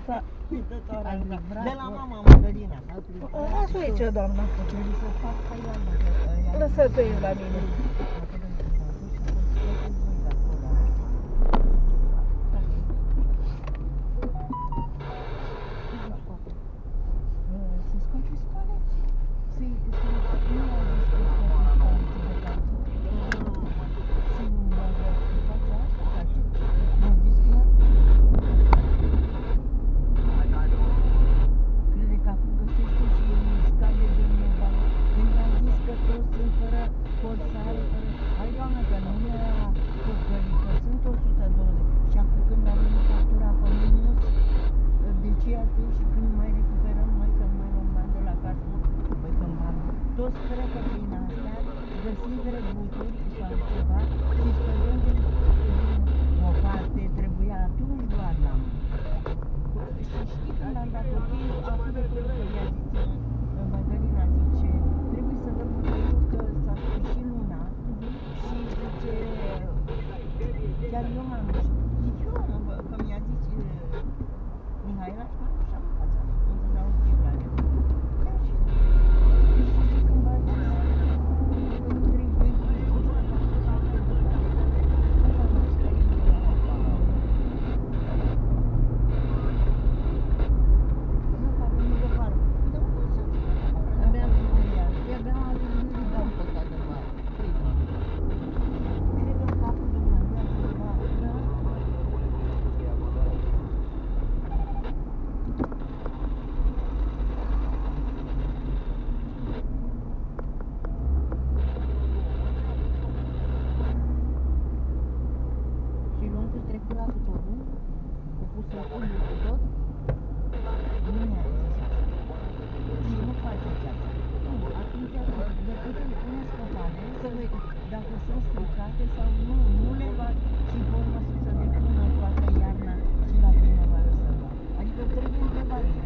viața de la mama Mădălina. Lasă aici, doamna. Lăsați aici la mine. Să-ți confiscoaleți. Toți cred că prin astea găsiți reguturi sau ceva și spărând o parte trebuia atunci doar la și știi când am dat copilul, acum de tot că i-a zis Mădălina, zice, trebuie să dăm hotărât că s-a sfârșit luna și zice, chiar eu m-am zic eu, că mi-a zis Mihaela și m-am așa învățat, îmi dădeau chip la el. Dacă sunt stricate sau nu le va și vor măsuri să depună toată iarna și la primăvară să va. Adică trebuie întrebat.